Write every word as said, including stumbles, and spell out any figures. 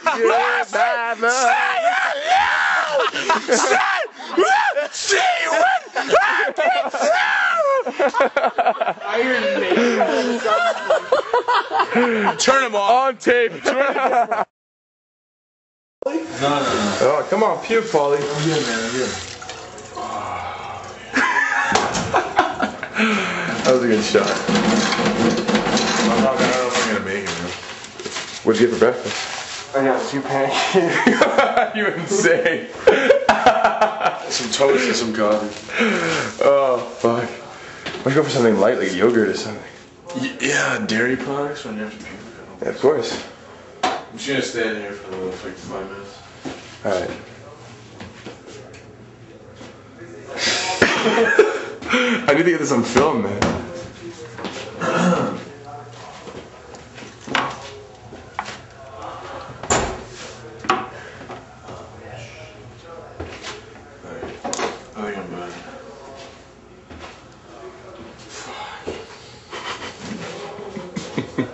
Goodbye, love. Say hello! Say, see what I can do! Turn him off. On tape. Turn him off. No, no, no. Oh, come on, puke, Paulie. I'm good, man. I'm good. That was a good shot. I'm not gonna, I'm not gonna make it, man. What'd you get for breakfast? I got two pancakes. You're insane. Some toast and some coffee. Oh, fuck. Let's go for something light, like yogurt or something. Y yeah, dairy products when you have to puke. Yeah, of course. I'm just gonna stand here for like five minutes. Alright. I need to get this on film, man. I think I'm bad. Fuck.